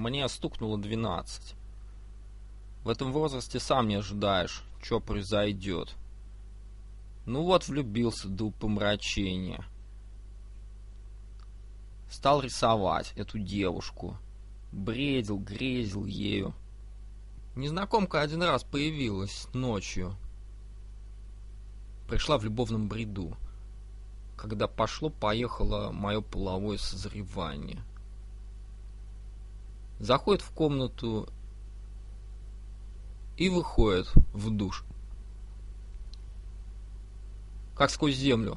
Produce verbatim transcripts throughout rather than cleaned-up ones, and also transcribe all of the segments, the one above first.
мне стукнуло двенадцать. В этом возрасте сам не ожидаешь, что произойдет. Ну вот, влюбился до упомрачения. Стал рисовать эту девушку. Бредил, грезил ею. Незнакомка один раз появилась ночью. Пришла в любовном бреду, когда пошло-поехало мое половое созревание. Заходит в комнату и выходит в душ. Как сквозь землю.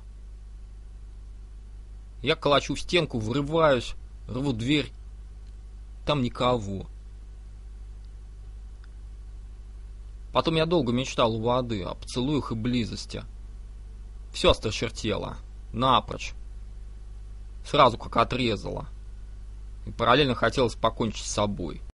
Я колочу в стенку, врываюсь, рву дверь. Там никого. Потом я долго мечтал у воды, о поцелуях и близости. Все осточертело. Напрочь. Сразу как отрезало. И параллельно хотелось покончить с собой.